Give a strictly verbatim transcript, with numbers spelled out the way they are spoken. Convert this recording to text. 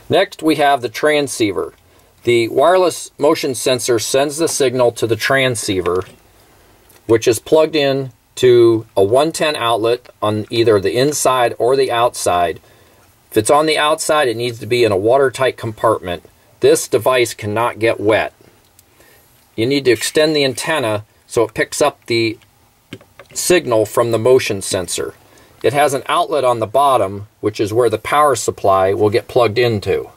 Next, we have the transceiver. The wireless motion sensor sends the signal to the transceiver, which is plugged in to a one ten outlet on either the inside or the outside. If it's on the outside, it needs to be in a watertight compartment. This device cannot get wet. You need to extend the antenna so it picks up the signal from the motion sensor. It has an outlet on the bottom, which is where the power supply will get plugged into.